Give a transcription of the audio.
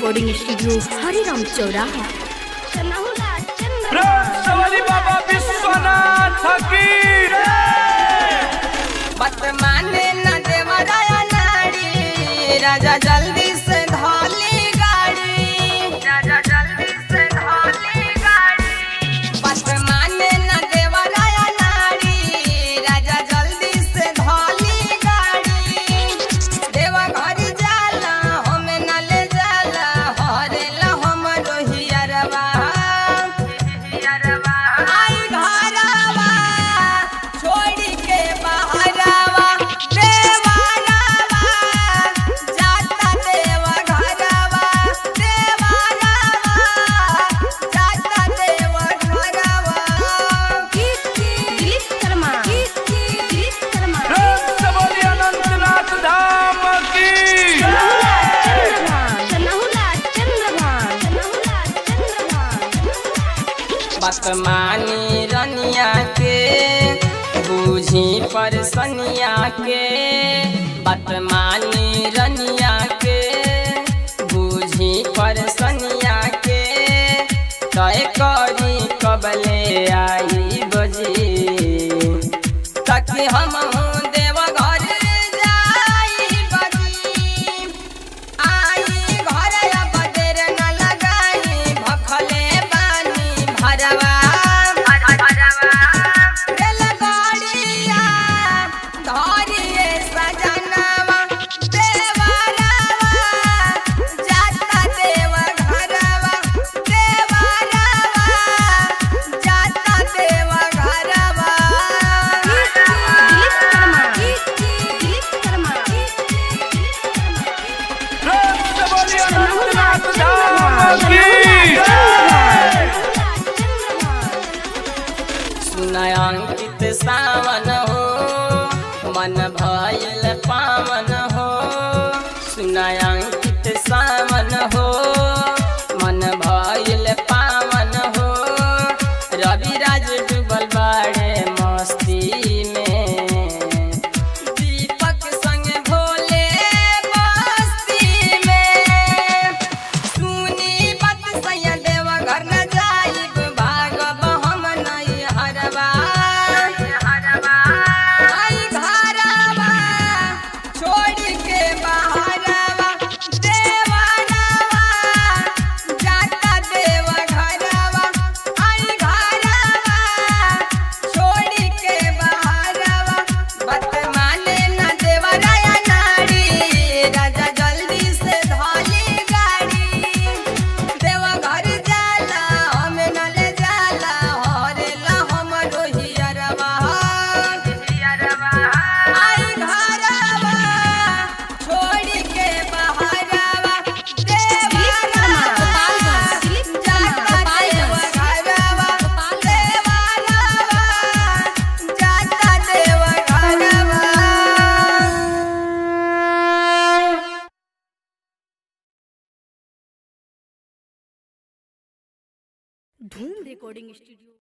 Recording studio Hariram चौराहा। बाबा विश्वनाथ की बात माने न देवराया नारी, राजा जल्दी से धोली गाड़ी, राजा जल्दी से धोली गाड़ी। बात माने न देवराया नारी, राजा जल्दी से धोली गाड़ी। देवा घर जाला हमें न ले जाला, हरेला हम रोहियरवा आई घरवा छोड़ी के बाहरवा। देवरवा जाता देवा घरवा, देवरवा जाता देवा घरवा। अनंतनाथ धाम की बात मानी रनिया के बूझी परसनिया के, बात मानी रनिया के बूझी परसनिया के। तय करी कबले आई बजी, ताकि हम देव घर जाई बजी। आई घर अब देर न लगाई, भखले बानी भरवा रेलगाड़िया धरिए सजनवा। देवरवा जाता देव घरवा, देवरवा जाता देव घरवा। अनंतनाथ धाम की सुनय अंकित सावन हो, मन भइल पावन हो। सुनय अंकित सावन हो, मन भइल पावन हो। रविराज डूबल बाड़े मस्ती में, दीपक संग भोले मस्ती में। सुनी बात सैया देवा घर न जाइब, भागब हम नहीं हरवा। आई घरवा छोड़ के बाहरवा, देवरवा जाता देव घरवा। आई घरवा छोड़ के बाहरवा। बात माने न देवराया नारी, राजा जल्दी से धोली गाड़ी। देवा घर जाला हमें न ले जाला, हरेला हम रोहियरवा आई घरवा छोड़ी के बाहरवा। देवरवा जाता देव घरवा, देवरवा जाता देव घरवा। धूम रिकॉर्डिंग स्टूडियो।